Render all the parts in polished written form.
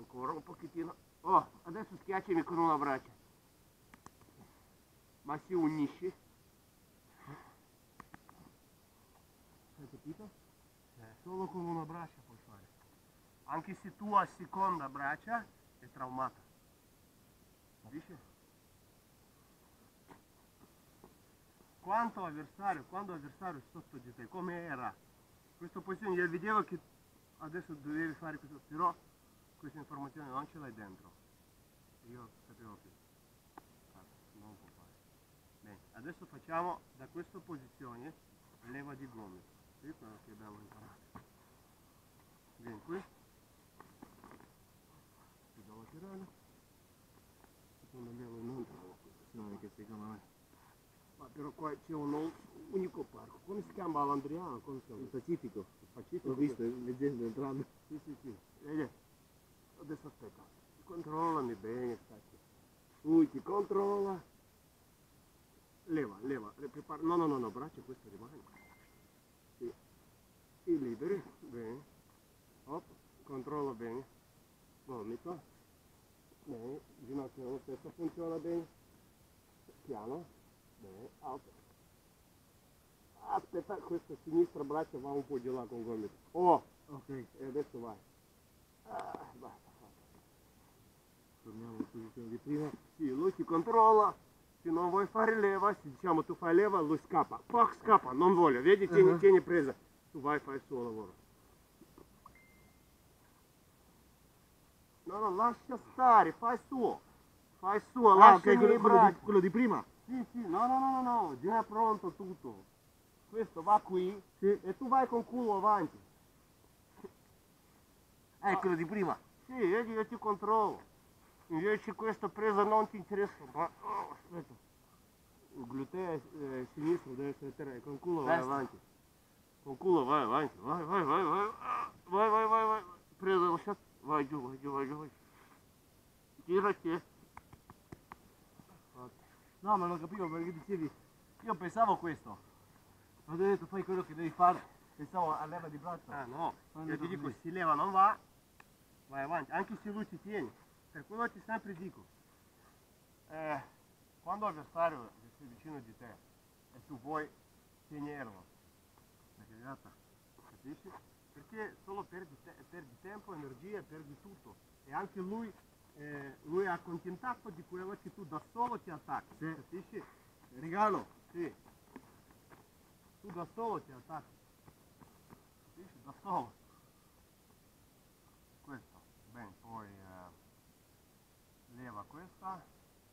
ancora un pochettino. Oh, adesso schiacciami con una braccia. Ma si unisce. Hai capito? Solo con una braccia puoi fare. Anche se tua seconda braccia è traumata. Capisci? Quando l'avversario è sotto di te, come era? Questa posizione io vedevo che adesso dovevi fare questo, però questa informazione non ce l'hai dentro. Io sapevo che non può fare. Bene, adesso facciamo da questa posizione leva di gomito. Sì, quello che abbiamo imparato. Vieni qui. Ti do la tirare. Secondo me non trovo questo. No, che secondo me. Ma però qua c'è un unico parco. Come si chiama l'Andriano? Come si chiama? Il Pacifico. Il Pacifico? L'ho visto leggendo entrando. Sì, sì, sì. Vedi? Adesso aspetta. Controllami bene, stacchi. Lui ti controlla. Leva. Prepara. No, braccia, questo rimane. Sì. E liberi. Bene. Hop. Controlla bene. Gomito. Bene. Ginocchio lo stesso funziona bene. Piano. Bene. Alto. Aspetta, questa sinistra braccia va un po' di là con gomito. Oh! Ok. E adesso vai. Basta. Torniamo in posizione di prima. Sì, lui ti controlla. Se non vuoi fare leva, se diciamo tu fai leva, lui scappa. Pac, scappa, non voglio. Vedi, tieni presa. Tu vai, fai il suo lavoro. No, lascia stare, fai suo. Fai suo, lascia quello di prima. Sì, no, già pronto tutto. Questo va qui, Sì. e tu vai con culo avanti. Quello di prima. Sì, vedi, io ti controllo. Invece questa presa non ti interessa. Ma, aspetta. Il gluteo sinistro deve essere terra, con culo vai avanti. Con culo vai avanti. Vai. Presa lasciata. Vai giù. Girati. No, ma non capivo perché dicevi. Io pensavo questo. Quando hai detto fai quello che devi fare, pensavo a leva di braccio. Ah no, Quando io ti detto dico, così. se leva non va, vai avanti, anche se lui ti tiene. Per quello ti sempre dico, quando l'avversario è vicino di te e tu vuoi tenerlo, capisci? Perché solo perdi tempo, energia, perdi tutto. E anche lui è accontentato di quello che tu da solo ti attacchi, Sì. capisci? Regalo. Sì. Tu da solo ti attacchi. Capisci? Da solo. Questo. Bene, poi leva questa.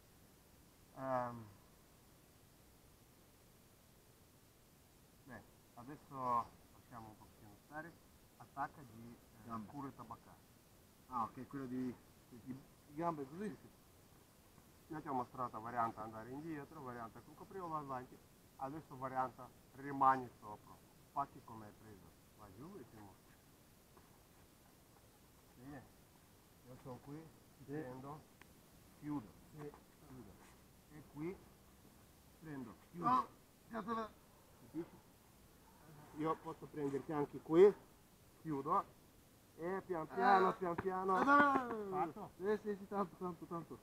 Bene, adesso lasciamo un pochino stare. Attacca di cure tabaccarie. Ah, ok, quello di gambe così. Sì. Io ti ho mostrato variante andare indietro, variante con coprivolo avanti, adesso variante rimani sopra, fatti come hai preso, vai giù e ti mostro. Bene, io sono qui, ti prendo, chiudo, e qui prendo, chiudo, Oh, cazzo. capisci? Io posso prenderti anche qui, chiudo, e pian piano, fatto? Sì, tanto.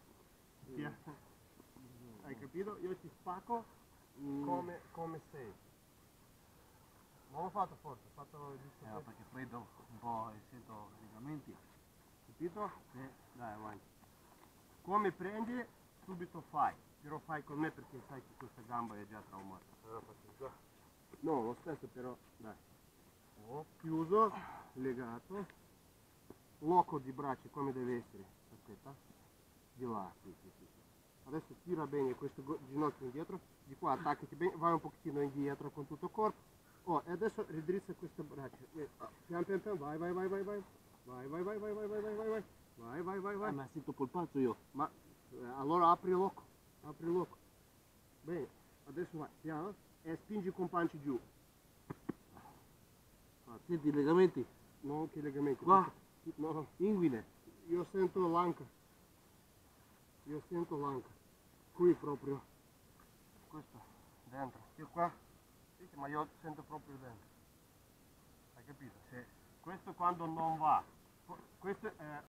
Hai capito? Io ti spacco come sei. Non l'ho fatto forte, ho fatto giusto Perché freddo un po' e sento i legamenti. capito? Sì. Dai, avanti. Come prendi, subito fai. Però fai con me perché sai che questa gamba è già traumata. Allora faccio già. No, lo stesso però, dai. Oh, chiuso, legato. Loco di braccia come deve essere. Aspetta. Di là, sì. Adesso tira bene questo ginocchio indietro, di qua attaccati bene, vai un pochettino indietro con tutto il corpo. Oh, e adesso ridrizza queste braccia. Pian, vai. Vai. Ma sento polpaccio io. Ma allora apri l'occhio. Bene, adesso vai, piano, e spingi con pancia giù. Senti i legamenti? Non che legamenti. Qua? No, Inguine. io sento l'anca. Qui proprio. Questo, dentro. Io qua? Sì, ma io sento proprio dentro. Hai capito? Sì. Questo quando non va. Questo è